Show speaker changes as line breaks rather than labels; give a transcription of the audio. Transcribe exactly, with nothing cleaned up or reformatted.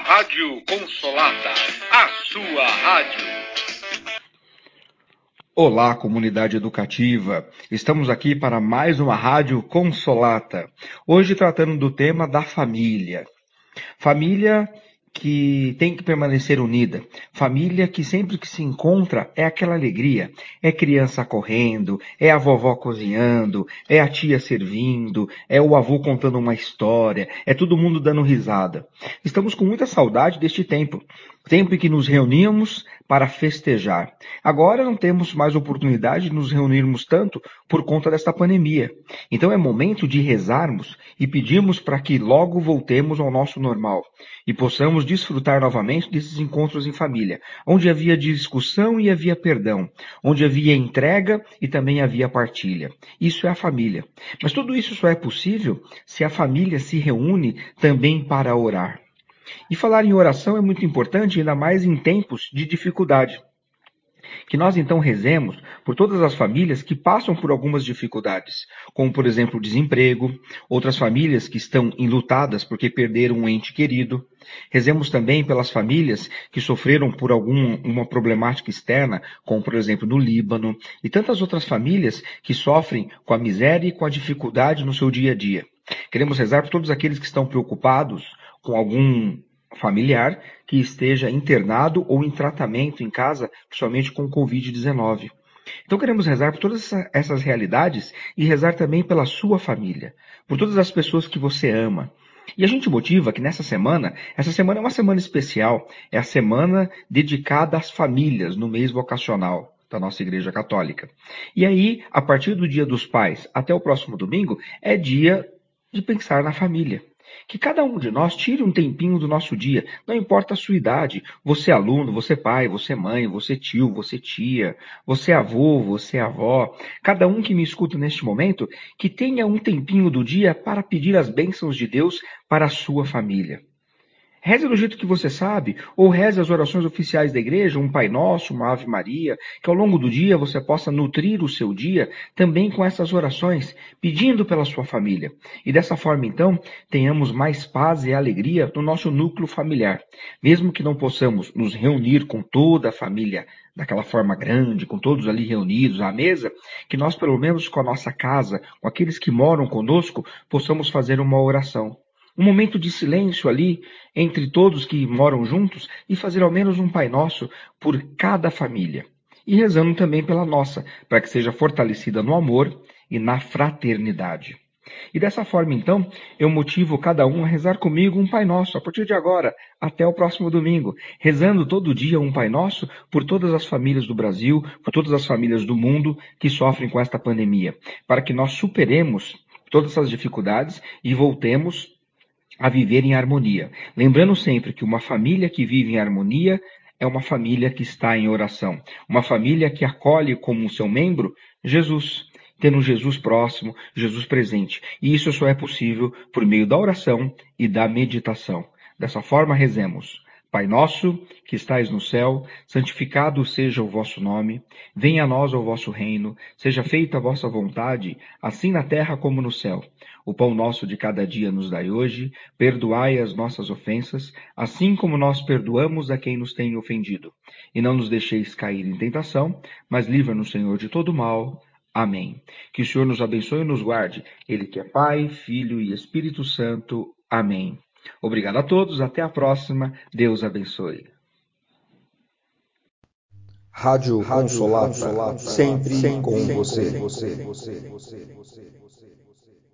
Rádio Consolata, a sua rádio.
Olá, comunidade educativa. Estamos aqui para mais uma Rádio Consolata. Hoje tratando do tema da família. Família que tem que permanecer unida. Família que sempre que se encontra é aquela alegria. É criança correndo, é a vovó cozinhando, é a tia servindo, é o avô contando uma história, é todo mundo dando risada. Estamos com muita saudade deste tempo. Tempo em que nos reuníamos para festejar. Agora não temos mais oportunidade de nos reunirmos tanto por conta desta pandemia. Então é momento de rezarmos e pedirmos para que logo voltemos ao nosso normal e possamos desfrutar novamente desses encontros em família, onde havia discussão e havia perdão, onde havia entrega e também havia partilha. Isso é a família. Mas tudo isso só é possível se a família se reúne também para orar. E falar em oração é muito importante, ainda mais em tempos de dificuldade. Que nós então rezemos por todas as famílias que passam por algumas dificuldades, como por exemplo o desemprego, outras famílias que estão enlutadas porque perderam um ente querido. Rezemos também pelas famílias que sofreram por alguma problemática externa, como por exemplo no Líbano, e tantas outras famílias que sofrem com a miséria e com a dificuldade no seu dia a dia. Queremos rezar por todos aqueles que estão preocupados com algum familiar que esteja internado ou em tratamento em casa, principalmente com o covid dezenove. Então queremos rezar por todas essas realidades e rezar também pela sua família, por todas as pessoas que você ama. E a gente motiva que nessa semana, essa semana é uma semana especial, é a semana dedicada às famílias no mês vocacional da nossa Igreja Católica. E aí, a partir do Dia dos Pais até o próximo domingo, é dia de pensar na família. Que cada um de nós tire um tempinho do nosso dia, não importa a sua idade, você é aluno, você é pai, você é mãe, você é tio, você é tia, você é avô, você é avó, cada um que me escuta neste momento, que tenha um tempinho do dia para pedir as bênçãos de Deus para a sua família. Reze do jeito que você sabe, ou reze as orações oficiais da igreja, um Pai Nosso, uma Ave Maria, que ao longo do dia você possa nutrir o seu dia também com essas orações, pedindo pela sua família. E dessa forma, então, tenhamos mais paz e alegria no nosso núcleo familiar. Mesmo que não possamos nos reunir com toda a família daquela forma grande, com todos ali reunidos à mesa, que nós, pelo menos com a nossa casa, com aqueles que moram conosco, possamos fazer uma oração. Um momento de silêncio ali, entre todos que moram juntos, e fazer ao menos um Pai Nosso por cada família. E rezando também pela nossa, para que seja fortalecida no amor e na fraternidade. E dessa forma, então, eu motivo cada um a rezar comigo um Pai Nosso, a partir de agora, até o próximo domingo, rezando todo dia um Pai Nosso por todas as famílias do Brasil, por todas as famílias do mundo que sofrem com esta pandemia, para que nós superemos todas essas dificuldades e voltemos a viver em harmonia. Lembrando sempre que uma família que vive em harmonia é uma família que está em oração. Uma família que acolhe como seu membro Jesus, tendo Jesus próximo, Jesus presente. E isso só é possível por meio da oração e da meditação. Dessa forma, rezemos. Pai nosso, que estais no céu, santificado seja o vosso nome. Venha a nós o vosso reino. Seja feita a vossa vontade, assim na terra como no céu. O pão nosso de cada dia nos dai hoje. Perdoai as nossas ofensas, assim como nós perdoamos a quem nos tem ofendido. E não nos deixeis cair em tentação, mas livra-nos, Senhor, de todo mal. Amém. Que o Senhor nos abençoe e nos guarde. Ele que é Pai, Filho e Espírito Santo. Amém. Obrigado a todos, até a próxima, Deus abençoe.
Rádio Consolata, sempre, sempre com você. você, você, você, você, você.